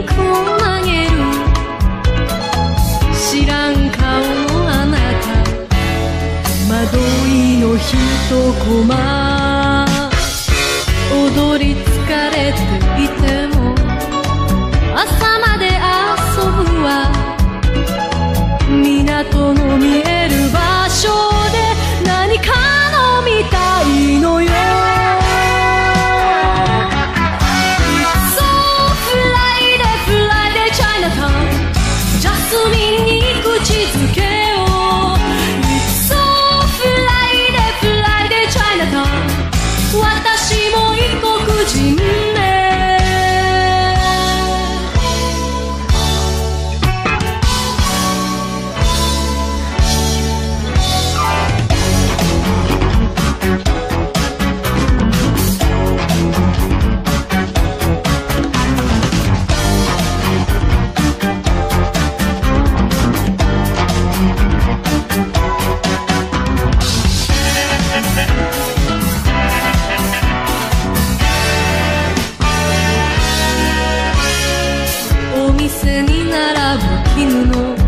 くを投げる。知らん顔のあなた、惑いの一コマ。踊り疲れていても朝まで遊ぶわ。港の見える場所で何か飲みたいのよ。It's so Friday, Friday Chinatown、 ジャスミンに口づけよう。 It's so Friday, Friday Chinatown、 私も異国人ね。お店に並ぶ絹の